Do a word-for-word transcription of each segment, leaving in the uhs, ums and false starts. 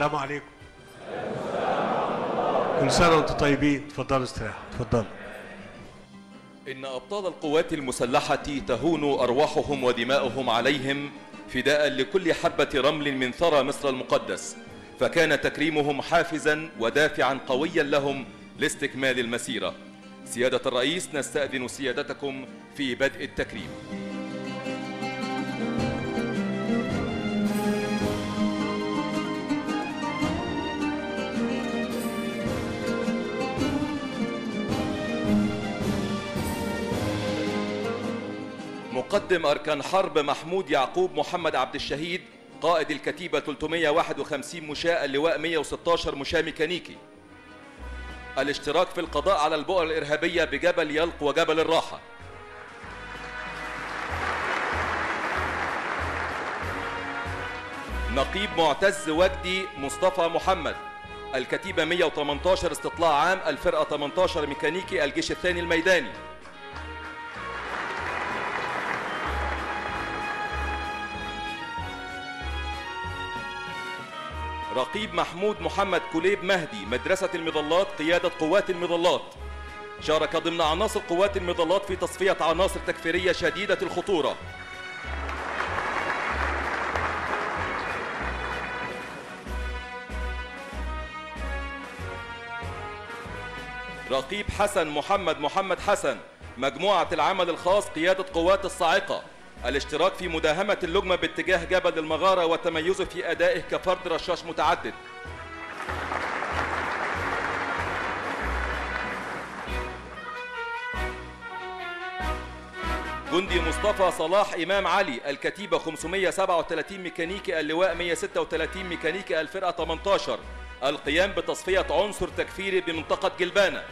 السلام عليكم. كل سنة وانتم طيبين. اتفضلوا استريحوا. اتفضلوا. إن أبطال القوات المسلحة تهون أرواحهم ودماؤهم عليهم فداء لكل حبة رمل من ثرى مصر المقدس، فكان تكريمهم حافزا ودافعا قويا لهم لاستكمال المسيرة. سيادة الرئيس، نستأذن سيادتكم في بدء التكريم. مقدم أركان حرب محمود يعقوب محمد عبد الشهيد، قائد الكتيبة ثلاثمائة وواحد وخمسين مشاة اللواء مئة وستة عشر مشاة ميكانيكي، الاشتراك في القضاء على البؤر الإرهابية بجبل يلق وجبل الراحة. نقيب معتز وجدي مصطفى محمد، الكتيبة مئة وثمانية عشر استطلاع عام، الفرقة ثمانية عشر ميكانيكي، الجيش الثاني الميداني. رقيب محمود محمد كليب مهدي، مدرسة المظلات، قيادة قوات المظلات، شارك ضمن عناصر قوات المظلات في تصفية عناصر تكفيرية شديدة الخطورة. رقيب حسن محمد محمد حسن، مجموعة العمل الخاص، قيادة قوات الصاعقة، الاشتراك في مداهمة اللجمة باتجاه جبل المغارة وتميزه في أدائه كفرد رشاش متعدد. جندي مصطفى صلاح إمام علي، الكتيبة خمسمائة وسبعة وثلاثين ميكانيكي، اللواء مئة وستة وثلاثين ميكانيكي، الفرقة ثمانية عشر، القيام بتصفية عنصر تكفيري بمنطقة جلبانة.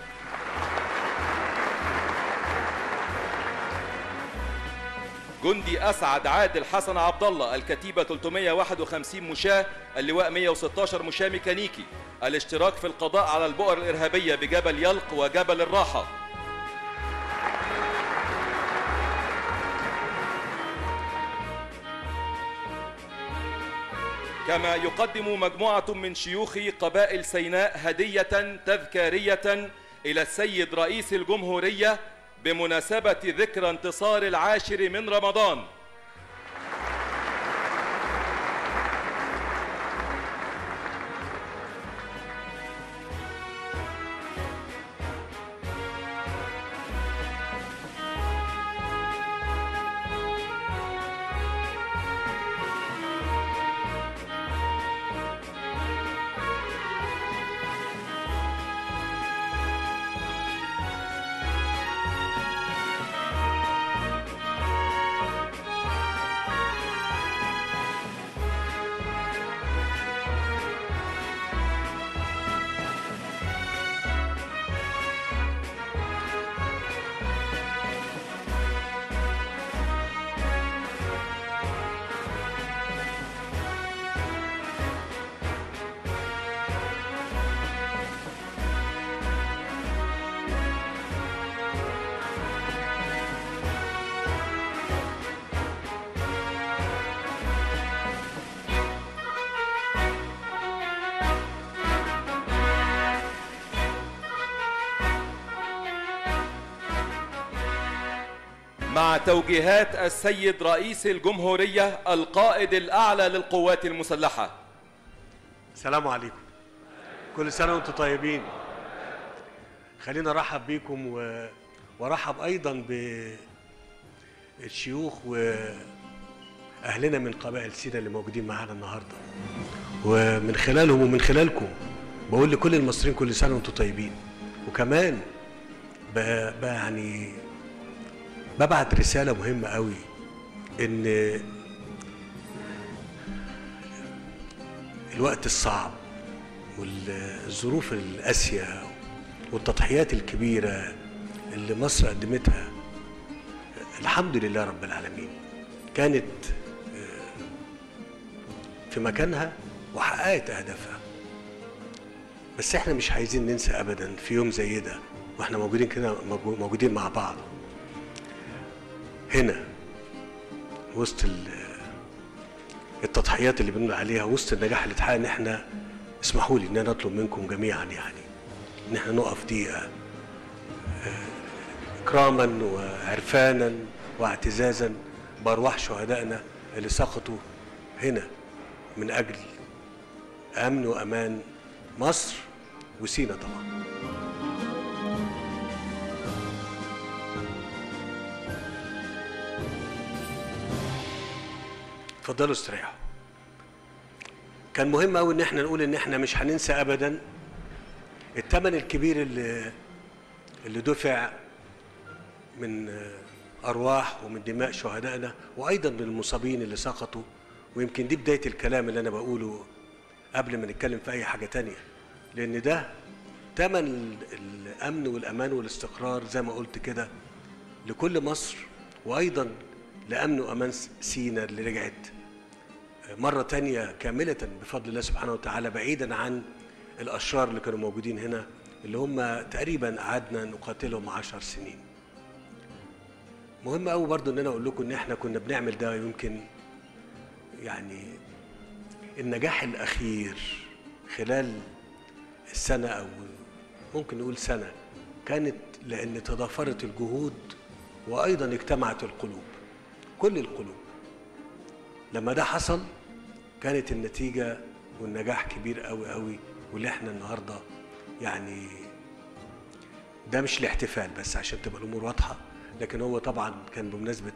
جندي أسعد عادل حسن عبد الله، الكتيبة ثلاثمائة وواحد وخمسين مشاة، اللواء مئة وستة عشر مشاة ميكانيكي، الاشتراك في القضاء على البؤر الإرهابية بجبل يلق وجبل الراحة. كما يقدم مجموعة من شيوخ قبائل سيناء هدية تذكارية إلى السيد رئيس الجمهورية بمناسبة ذكرى انتصار العاشر من رمضان. مع توجيهات السيد رئيس الجمهورية القائد الأعلى للقوات المسلحة. السلام عليكم. كل سنة وانتم طيبين. خلينا ارحب بيكم و... وارحب ايضا بالشيوخ واهلنا من قبائل سيناء اللي موجودين معانا النهارده، ومن خلالهم ومن خلالكم بقول لكل المصريين كل سنة وانتم طيبين. وكمان ب... ب... يعني ببعت رسالة مهمة قوي، إن الوقت الصعب والظروف القاسية والتضحيات الكبيرة اللي مصر قدمتها الحمد لله رب العالمين كانت في مكانها وحققت أهدافها. بس احنا مش عايزين ننسى أبدا في يوم زي ده واحنا موجودين كده موجودين مع بعض هنا وسط التضحيات اللي بنقول عليها وسط النجاح اللي اتحقق، ان احنا اسمحوا لي ان انا اطلب منكم جميعا يعني ان احنا نقف دقيقه اكراما وعرفانا واعتزازا بارواح شهدائنا اللي سقطوا هنا من اجل امن وامان مصر وسينا طبعا. اتفضلوا استريحوا. كان مهم قوي ان احنا نقول ان احنا مش هننسى ابدا الثمن الكبير اللي اللي دفع من ارواح ومن دماء شهدائنا وايضا من المصابين اللي سقطوا. ويمكن دي بدايه الكلام اللي انا بقوله قبل ما نتكلم في اي حاجه تانية، لان ده ثمن الامن والامان والاستقرار زي ما قلت كده لكل مصر، وايضا لامن وامان سينا اللي رجعت مرة تانية كاملة بفضل الله سبحانه وتعالى، بعيدا عن الأشرار اللي كانوا موجودين هنا اللي هم تقريبا قعدنا نقاتلهم عشر سنين. مهم قوي برضو ان انا اقول لكم ان احنا كنا بنعمل ده. يمكن يعني النجاح الاخير خلال السنة او ممكن نقول سنة كانت لان تضافرت الجهود وايضا اجتمعت القلوب، كل القلوب. لما ده حصل كانت النتيجة والنجاح كبير قوي قوي، واللي احنا النهاردة يعني ده مش الاحتفال بس عشان تبقى الامور واضحة، لكن هو طبعا كان بمناسبة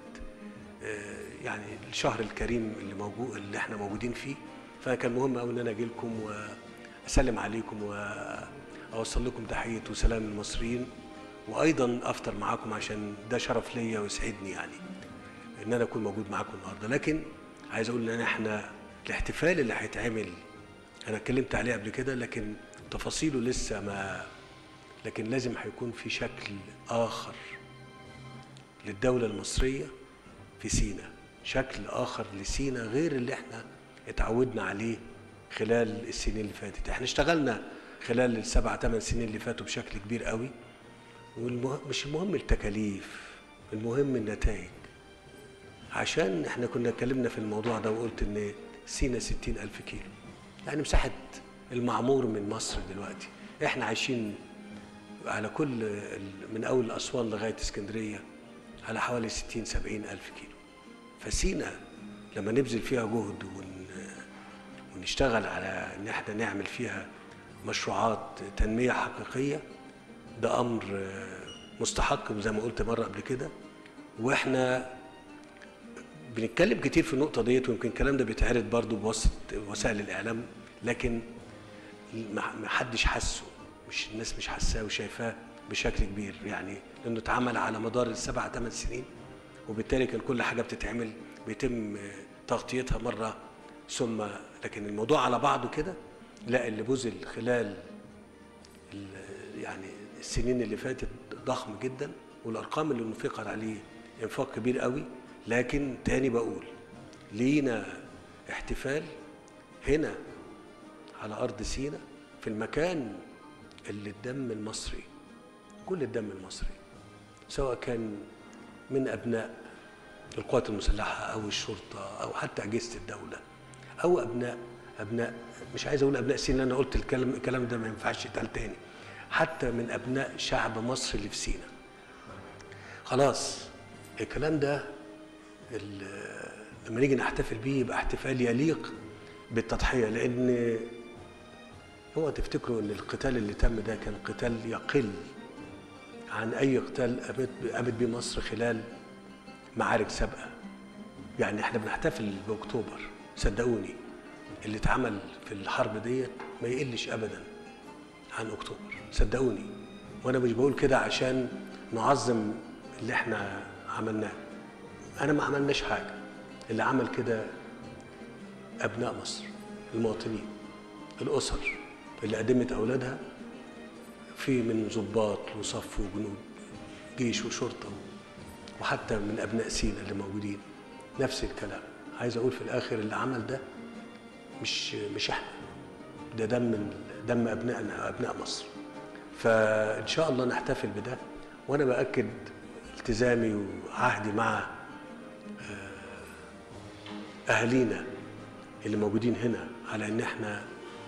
يعني الشهر الكريم اللي موجود اللي احنا موجودين فيه. فكان مهم قوي ان انا اجي لكم واسلم عليكم واوصل لكم تحية وسلام المصريين، وايضا افطر معاكم عشان ده شرف ليا ويسعدني يعني ان انا اكون موجود معاكم النهارده. لكن عايز اقول ان احنا الاحتفال اللي هيتعمل انا اتكلمت عليه قبل كده، لكن تفاصيله لسه ما، لكن لازم هيكون في شكل اخر للدولة المصرية في سينا، شكل اخر لسينا غير اللي احنا اتعودنا عليه خلال السنين اللي فاتت. احنا اشتغلنا خلال السبع ثمان سنين اللي فاتوا بشكل كبير قوي، ومش المهم التكاليف، المهم النتائج. عشان احنا كنا اتكلمنا في الموضوع ده وقلت ان سينا ستين ألف كيلو، يعني مساحة المعمور من مصر دلوقتي. احنا عايشين على كل من أول أسوان لغاية اسكندرية على حوالي ستين سبعين ألف كيلو. فسينا لما نبذل فيها جهد ون... ونشتغل على ان احنا نعمل فيها مشروعات تنمية حقيقية، ده أمر مستحق زي ما قلت مرة قبل كده. واحنا بنتكلم كتير في النقطة ديت، ويمكن الكلام ده بيتعرض برضو بواسطة وسائل الإعلام، لكن ما حدش حسه، مش الناس مش حاساه وشايفاه بشكل كبير يعني، لأنه اتعمل على مدار السبع ثمان سنين، وبالتالي كان كل حاجة بتتعمل بيتم تغطيتها مرة ثم، لكن الموضوع على بعضه كده لا، اللي بذل خلال يعني السنين اللي فاتت ضخم جدا، والأرقام اللي انفقت عليه انفاق كبير قوي. لكن تاني بقول لينا احتفال هنا على أرض سينا في المكان اللي الدم المصري، كل الدم المصري سواء كان من أبناء القوات المسلحة أو الشرطة أو حتى أجهزة الدولة أو أبناء أبناء مش عايز أقول أبناء سينا، لأن أنا قلت الكلام الكلام ده ما ينفعش يتقال تاني، حتى من أبناء شعب مصر اللي في سينا. خلاص الكلام ده لما نيجي نحتفل بيه يبقى احتفال يليق بالتضحية، لأن هو تفتكروا ان القتال اللي تم ده كان قتال يقل عن اي قتال قامت بيه مصر خلال معارك سابقه. يعني احنا بنحتفل باكتوبر، صدقوني اللي اتعمل في الحرب ديت ما يقلش ابدا عن اكتوبر، صدقوني. وانا مش بقول كده عشان نعظم اللي احنا عملناه، انا ما عملناش حاجه، اللي عمل كده ابناء مصر، المواطنين، الاسر اللي قدمت أولادها في من ضباط وصف وجنود جيش وشرطة، وحتى من أبناء سينا اللي موجودين نفس الكلام. عايز أقول في الآخر اللي عمل ده مش مش إحنا، ده دم دم أبنائنا أبناء مصر. فإن شاء الله نحتفل بده، وأنا بأكد التزامي وعهدي مع أهالينا اللي موجودين هنا على ان احنا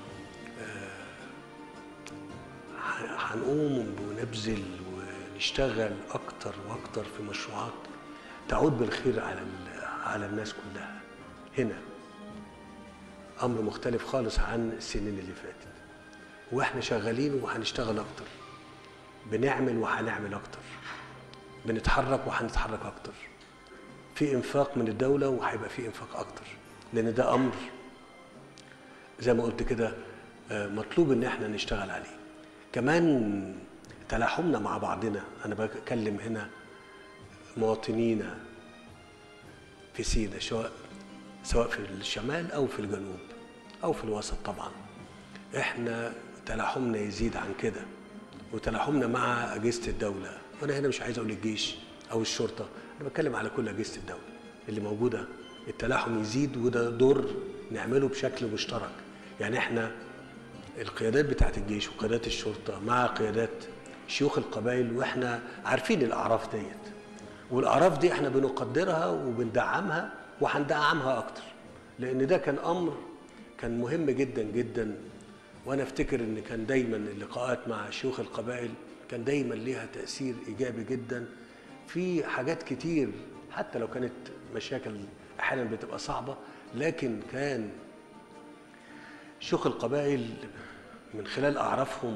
هنقوم ونبذل ونشتغل اكتر واكتر في مشروعات تعود بالخير على على الناس كلها. هنا امر مختلف خالص عن السنين اللي فاتت، واحنا شغالين وهنشتغل اكتر، بنعمل وهنعمل اكتر، بنتحرك وهنتحرك اكتر، في انفاق من الدوله وهيبقى في انفاق اكتر، لان ده امر زي ما قلت كده مطلوب ان احنا نشتغل عليه. كمان تلاحمنا مع بعضنا، انا بكلم هنا مواطنينا في سينا، سواء سواء في الشمال او في الجنوب او في الوسط. طبعا احنا تلاحمنا يزيد عن كده، وتلاحمنا مع اجهزه الدوله، وانا هنا مش عايز اقول الجيش او الشرطه، انا بتكلم على كل اجهزه الدوله اللي موجوده. التلاحم يزيد، وده دور نعمله بشكل مشترك. يعني احنا القيادات بتاعت الجيش وقيادات الشرطه مع قيادات شيوخ القبائل، واحنا عارفين الاعراف ديت، والاعراف دي احنا بنقدرها وبندعمها وهندعمها اكتر، لان ده كان امر كان مهم جدا جدا. وانا افتكر ان كان دايما اللقاءات مع شيوخ القبائل كان دايما ليها تاثير ايجابي جدا في حاجات كتير، حتى لو كانت مشاكل احيانا بتبقى صعبه، لكن كان شيوخ القبائل من خلال اعرافهم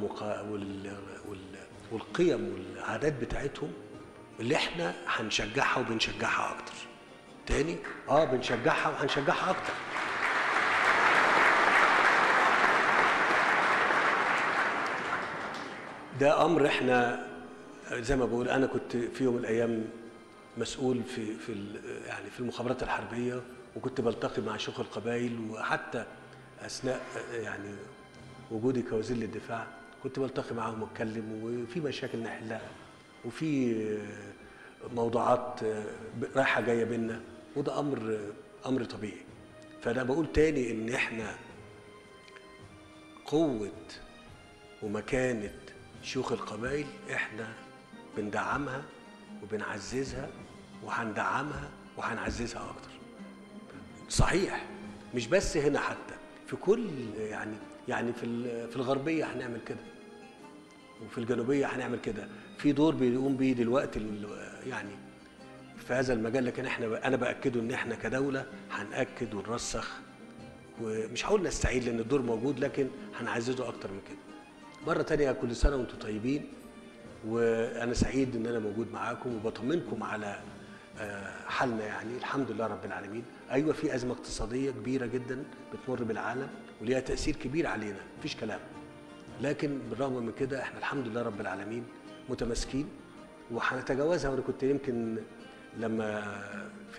والقيم والعادات بتاعتهم اللي احنا هنشجعها وبنشجعها اكتر. تاني اه بنشجعها وهنشجعها اكتر. ده امر احنا زي ما بقول، انا كنت في يوم من الايام مسؤول في في يعني في المخابرات الحربيه، وكنت بلتقي مع شيوخ القبائل، وحتى اثناء يعني وجودي كوزير للدفاع كنت بلتقي معاهم واتكلم، وفي مشاكل نحلها، وفي موضوعات رايحه جايه بينا، وده امر امر طبيعي. فانا بقول تاني ان احنا قوه ومكانه شيوخ القبائل احنا بندعمها وبنعززها وهندعمها وهنعززها اكتر. صحيح مش بس هنا، حتى في كل يعني يعني في في الغربيه هنعمل كده، وفي الجنوبيه هنعمل كده. في دور بيقوم بيه دلوقتي يعني في هذا المجال، لكن احنا انا باكده ان احنا كدوله هنأكد ونرسخ، ومش هقول نستعيد لان الدور موجود، لكن هنعززه اكتر من كده. مره تانية كل سنه وانتم طيبين، وانا سعيد ان انا موجود معاكم وبطمنكم على حالنا. يعني الحمد لله رب العالمين. ايوه في ازمه اقتصاديه كبيره جدا بتمر بالعالم وليها تاثير كبير علينا، مفيش كلام، لكن بالرغم من كده احنا الحمد لله رب العالمين متماسكين وهنتجاوزها. وانا كنت يمكن لما في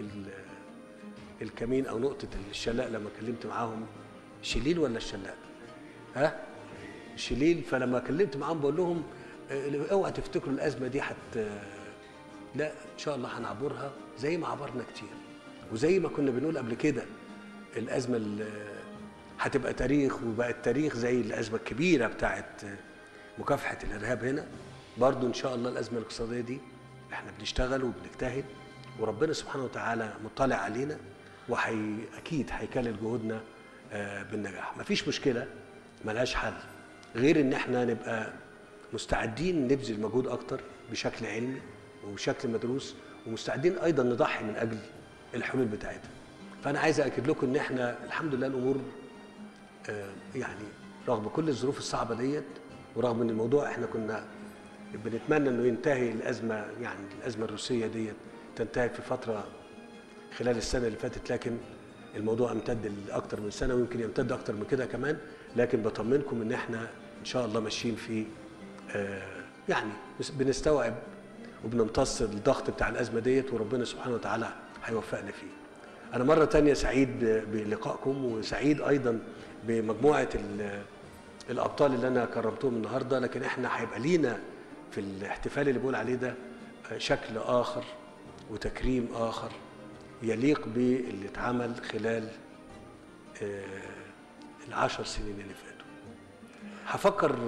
الكمين او نقطه الشلاء لما كلمت معاهم، شليل ولا الشلاء؟ ها؟ شليل. فلما كلمت معاهم بقول لهم اوعى تفتكروا الازمه دي حت لا، ان شاء الله هنعبرها زي ما عبرنا كتير، وزي ما كنا بنقول قبل كده الازمه اللي هتبقى تاريخ، وبقت تاريخ زي الازمه الكبيره بتاعت مكافحه الارهاب هنا. برضو ان شاء الله الازمه الاقتصاديه دي احنا بنشتغل وبنجتهد، وربنا سبحانه وتعالى مطلع علينا، وحي اكيد هيكلل جهودنا بالنجاح. مفيش مشكله ملهاش حل غير ان احنا نبقى مستعدين نبذل مجهود اكتر بشكل علمي وبشكل مدروس، ومستعدين ايضا نضحي من اجل الحلول بتاعتها. فانا عايز اكد لكم ان احنا الحمد لله الامور يعني رغم كل الظروف الصعبه ديت، ورغم ان الموضوع احنا كنا بنتمنى انه ينتهي الازمه، يعني الازمه الروسيه ديت تنتهي في فتره خلال السنه اللي فاتت، لكن الموضوع امتد لاكثر من سنه ويمكن يمتد اكثر من كده كمان. لكن بطمنكم ان احنا ان شاء الله ماشيين في يعني بنستوعب وبنمتص الضغط بتاع الازمه ديت، وربنا سبحانه وتعالى هيوفقنا فيه. انا مره تانية سعيد بلقائكم، وسعيد ايضا بمجموعه الابطال اللي انا كرمتهم النهارده، لكن احنا هيبقى لينا في الاحتفال اللي بقول عليه ده شكل اخر وتكريم اخر يليق باللي اتعمل خلال العشر سنين اللي فاتوا. هفكر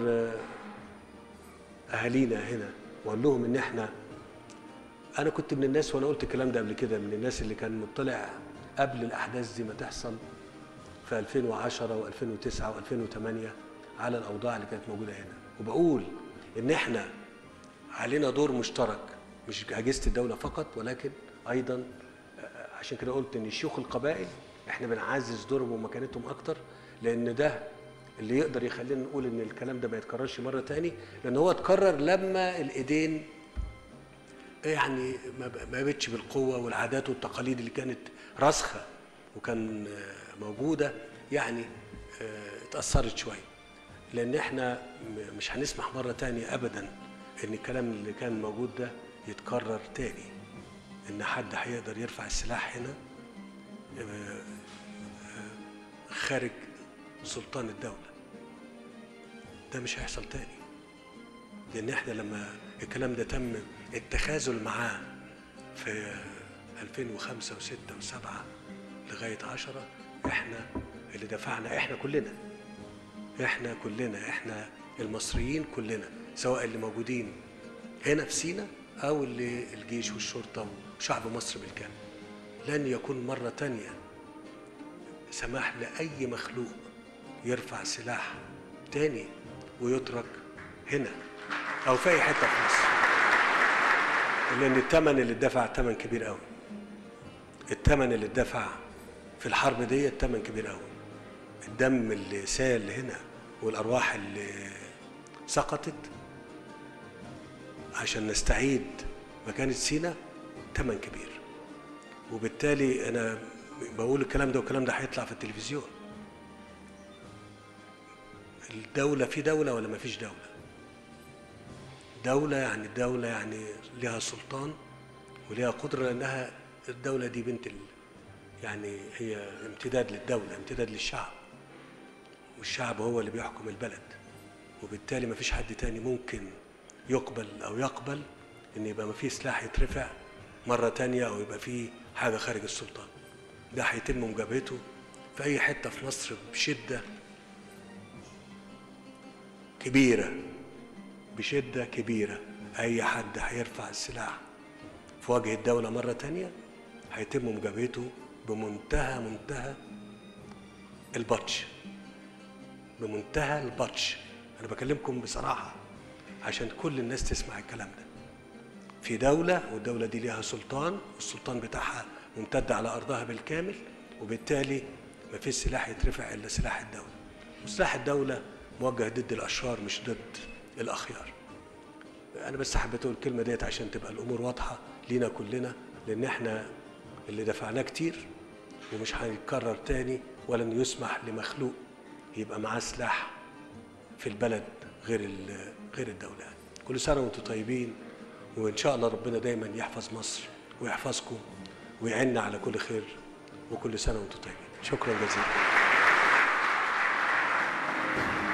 اهالينا هنا واقول لهم ان احنا، انا كنت من الناس وانا قلت الكلام ده قبل كده، من الناس اللي كان مطلع قبل الاحداث دي ما تحصل في ألفين وعشرة وألفين وتسعة وألفين وثمانية على الأوضاع اللي كانت موجودة هنا. وبقول إن إحنا علينا دور مشترك، مش أجهزة الدولة فقط ولكن أيضا، عشان كده قلت إن شيوخ القبائل إحنا بنعزز دورهم ومكانتهم أكتر، لأن ده اللي يقدر يخلينا نقول إن الكلام ده ما يتكررش مرة تاني، لأن هو اتكرر لما الإيدين يعني ما بقتش بالقوة، والعادات والتقاليد اللي كانت راسخة وكان موجودة يعني اتأثرت شوية. لأن احنا مش هنسمح مرة تانية أبدا إن الكلام اللي كان موجود ده يتكرر تاني، إن حد هيقدر يرفع السلاح هنا خارج سلطان الدولة. ده مش هيحصل تاني، لأن احنا لما الكلام ده تم التخاذل معاه في ألفين وخمسة وستة وسبعة لغاية عشرة، احنا اللي دفعنا، احنا كلنا احنا كلنا احنا المصريين كلنا، سواء اللي موجودين هنا في سيناء او اللي الجيش والشرطة وشعب مصر بالكامل. لن يكون مرة تانية سماح لأي مخلوق يرفع سلاح تاني ويترك هنا او في اي حتة في مصر، لأن الثمن اللي اتدفع ثمن كبير قوي. الثمن اللي اتدفع في الحرب دي الثمن كبير قوي. الدم اللي سال هنا والأرواح اللي سقطت عشان نستعيد مكانة سيناء ثمن كبير. وبالتالي أنا بقول الكلام ده والكلام ده هيطلع في التلفزيون. الدولة في دولة ولا ما فيش دولة؟ دولة يعني الدولة يعني لها سلطان ولها قدرة، لأنها الدولة دي بنت ال... يعني هي امتداد للدولة، امتداد للشعب، والشعب هو اللي بيحكم البلد. وبالتالي ما فيش حد تاني ممكن يقبل أو يقبل إن يبقى ما فيه سلاح يترفع مرة تانية أو يبقى فيه حاجة خارج السلطان. ده هيتم مجابهته في أي حتة في مصر بشدة كبيرة، بشدة كبيرة. أي حد هيرفع السلاح في وجه الدولة مرة تانية هيتم مجابهته بمنتهى منتهى البطش، بمنتهى البطش. أنا بكلمكم بصراحة عشان كل الناس تسمع الكلام ده. في دولة، والدولة دي ليها سلطان، والسلطان بتاعها ممتد على أرضها بالكامل، وبالتالي ما فيش سلاح يترفع إلا سلاح الدولة. وسلاح الدولة موجه ضد الأشرار مش ضد الأخيار. أنا بس حبيت أقول الكلمة ديت عشان تبقى الأمور واضحة لينا كلنا، لأن إحنا اللي دفعناه كتير ومش هيتكرر تاني، ولن يسمح لمخلوق يبقى معاه سلاح في البلد غير غير الدولة. كل سنة وأنتم طيبين، وإن شاء الله ربنا دايما يحفظ مصر ويحفظكم ويعيننا على كل خير، وكل سنة وأنتم طيبين. شكرا جزيلا.